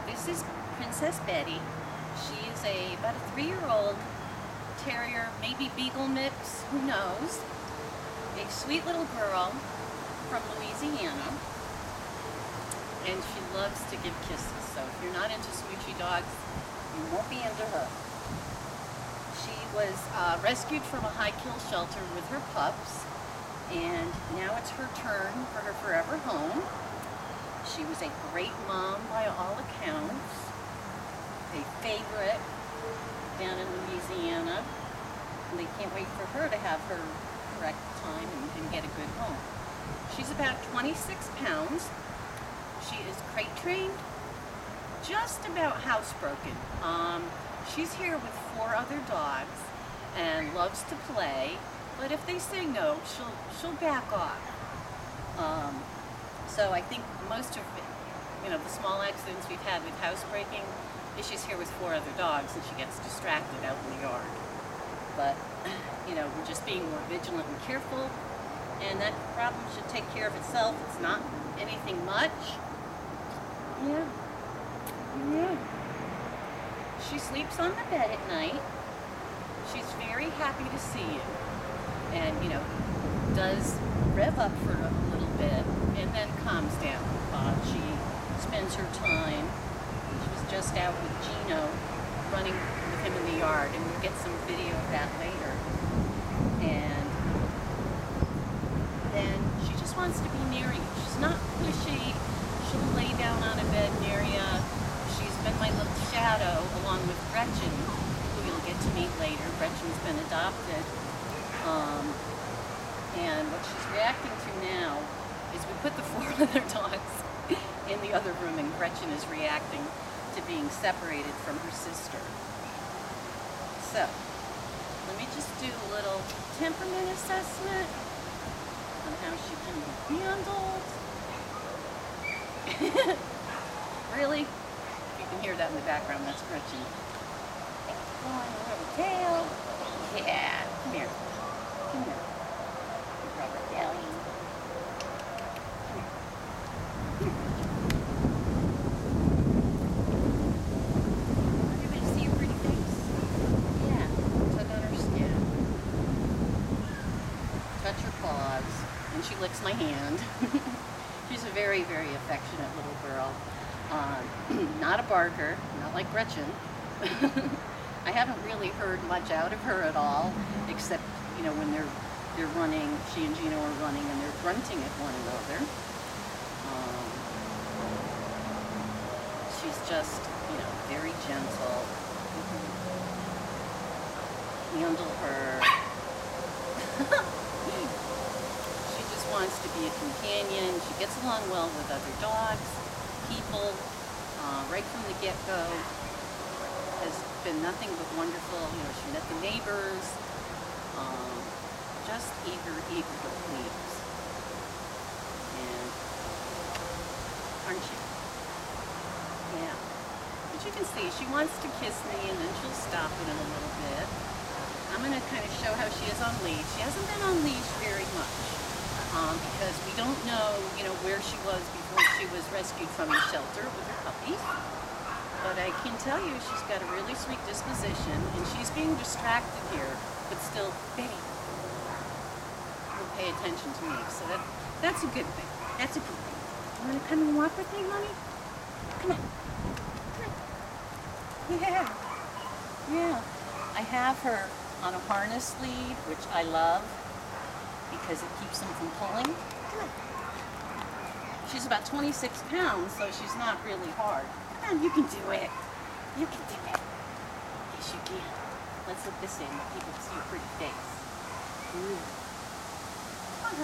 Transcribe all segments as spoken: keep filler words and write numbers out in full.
This is Princess Betty. She is a about a three-year-old terrier, maybe beagle mix, who knows. A sweet little girl from Louisiana, and she loves to give kisses. So if you're not into smoochy dogs, you won't be into her. She was uh, rescued from a high-kill shelter with her pups, and now it's her turn for her forever home. She was a great mom by all accounts, a favorite down in Louisiana, and they can't wait for her to have her correct time and, and get a good home. She's about twenty-six pounds. She is crate trained, just about housebroken. Um, she's here with four other dogs and loves to play, but if they say no, she'll, she'll back off. Um, So I think most of, you know, the small accidents we've had with housebreaking is she's here with four other dogs and she gets distracted out in the yard. But, you know, we're just being more vigilant and careful, and that problem should take care of itself. It's not anything much. Yeah. Yeah. She sleeps on the bed at night. She's very happy to see you. And, you know, does rev up for a little bit and then calms down. Uh, she spends her time. She was just out with Gino, running with him in the yard, and we'll get some video of that later. And then she just wants to be near you. She's not pushy. She'll lay down on a bed near you. She's been my little shadow, along with Gretchen, who you'll get to meet later. Gretchen's been adopted. Um, And what she's reacting to now is we put the four other dogs in the other room, and Gretchen is reacting to being separated from her sister. So, let me just do a little temperament assessment on how she can be handled. Really? You can hear that in the background, that's Gretchen. Going over the tail. Yeah, come here. Come here. Rubber belly. Everybody see your pretty face? Yeah. Tug on her skin. Touch her paws. And she licks my hand. She's a very, very affectionate little girl. Um, not a barker, not like Gretchen. I haven't really heard much out of her at all, except, you know, when they're They're running, she and Gino are running, and they're grunting at one another. Um, she's just, you know, very gentle. Handle her. She just wants to be a companion. She gets along well with other dogs, people, uh, right from the get-go. Has been nothing but wonderful. You know, she met the neighbors. Um, just eager, eager to please. And, aren't you? Yeah. But you can see, she wants to kiss me, and then she'll stop it in a little bit. I'm going to kind of show how she is on leash. She hasn't been on leash very much, um, because we don't know, you know, where she was before she was rescued from the shelter with her puppies. But I can tell you she's got a really sweet disposition, and she's being distracted here, but still, Betty, pay attention to me, so that that's a good thing. That's a good thing. You want to come and walk with me, Mommy? Come on. Come on. Yeah. Yeah. I have her on a harness lead, which I love because it keeps them from pulling. Come on. She's about twenty-six pounds, so she's not really hard. Come on, you can do it. You can do it. Yes, you can. Let's look this in. People can see your pretty face. Ooh. Okay.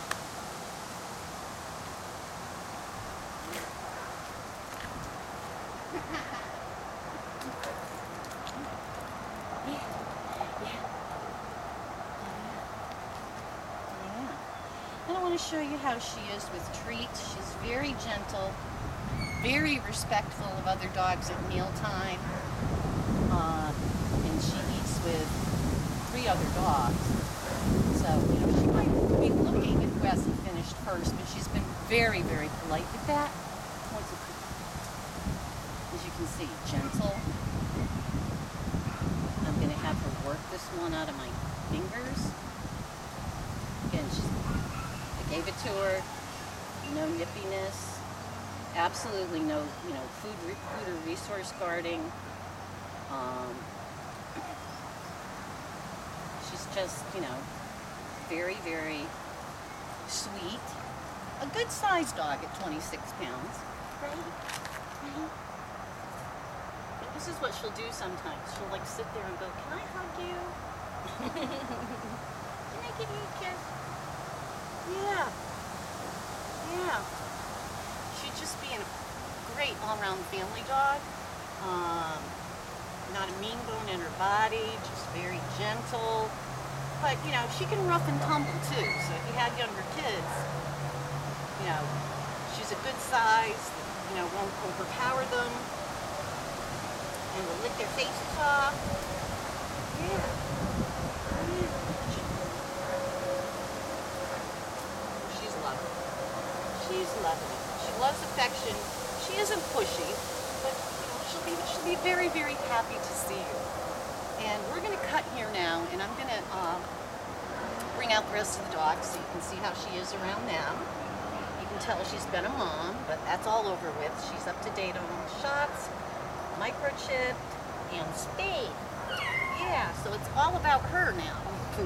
Yeah. Yeah. Yeah. And I want to show you how she is with treats. She's very gentle, very respectful of other dogs at mealtime. Uh, and she eats with three other dogs. So, you know, she might be looking at who hasn't finished first, but she's been very, very polite with that. What's it? can see, gentle. I'm going to have her work this one out of my fingers. Again, she's, I gave it to her. No nippiness. Absolutely no, you know, food, re food or resource guarding. Um, she's just, you know, very, very sweet. A good sized dog at twenty-six pounds. Right? Mm-hmm. But this is what she'll do sometimes. She'll like sit there and go, "Can I hug you? Can I give you a kiss?" Yeah. Yeah. She'd just be a great all-around family dog. Um, not a mean bone in her body, just very gentle. But, you know, she can rough and tumble too. So if you had younger kids, you know, she's a good size, you know, won't overpower them, and will lick their faces off. Yeah. Yeah. She's lovely. She's lovely. She loves affection. She isn't pushy, but you know, she'll be she'll be very, very happy to see you. And we're going to cut here now, and I'm going to um, bring out the rest of the dogs so you can see how she is around them. You can tell she's been a mom, but that's all over with. She's up to date on all the shots, microchipped, and spayed. Yeah, so it's all about her now.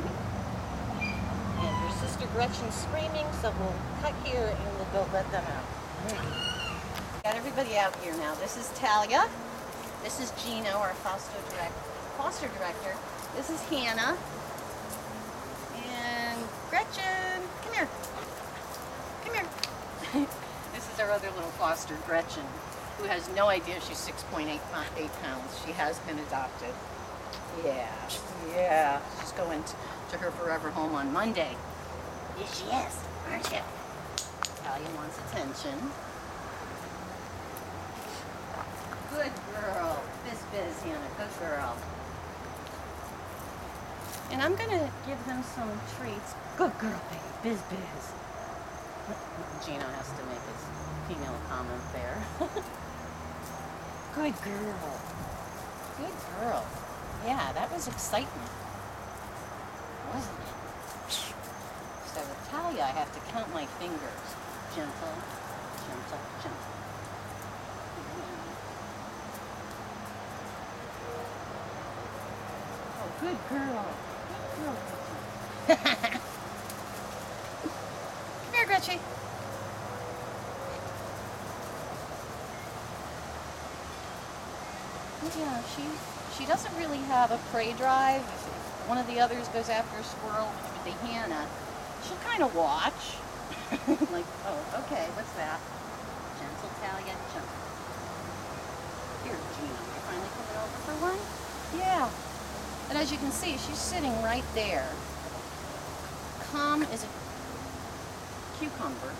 And your sister Gretchen's screaming, so we'll cut here and we'll go let them out. Got everybody out here now. This is Talia. This is Gino, our foster director. Foster director. This is Hannah. And Gretchen. Come here. Come here. This is our other little foster, Gretchen, who has no idea she's six point eight pounds. She has been adopted. Yeah. Yeah. She's going to her forever home on Monday. Yes, she is, aren't you? Talia wants attention. Good girl. Biz biz, Hannah. Good girl. And I'm going to give them some treats. Good girl, baby. Biz biz. Gino has to make his female comment there. Good girl. Good girl. Yeah, that was excitement, wasn't it? So with Talia, I have to count my fingers. Gentle, gentle, gentle. Oh, good girl. Good girl, Gretchen. Come here, Gretchen. Yeah, she she doesn't really have a prey drive. If one of the others goes after a squirrel with the Hannah, she'll kind of watch. Like, oh, okay, what's that? Gentle Talia, gentle. Here, Gino, you finally coming over for one? Yeah. And as you can see, she's sitting right there. Calm as a cucumber.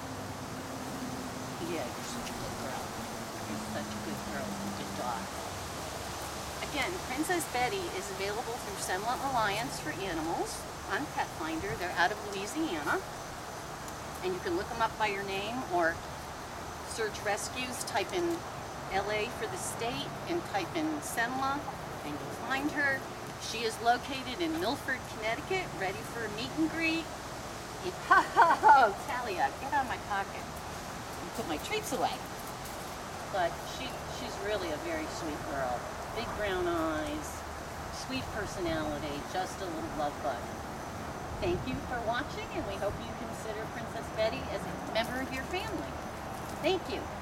Yeah, you're such a good girl. You're such a good girl, good dog. Again, Princess Betty is available through Semla Alliance for Animals on Pet Finder. They're out of Louisiana. And you can look them up by your name or search rescues, type in L A for the state and type in Semla and you'll find her. She is located in Milford, Connecticut, ready for a meet and greet. Oh, Talia, get out of my pocket and put my treats away. But she, she's really a very sweet girl. Big brown eyes, sweet personality, just a little love bug. Thank you for watching, and we hope you consider Princess Betty as a member of your family. Thank you.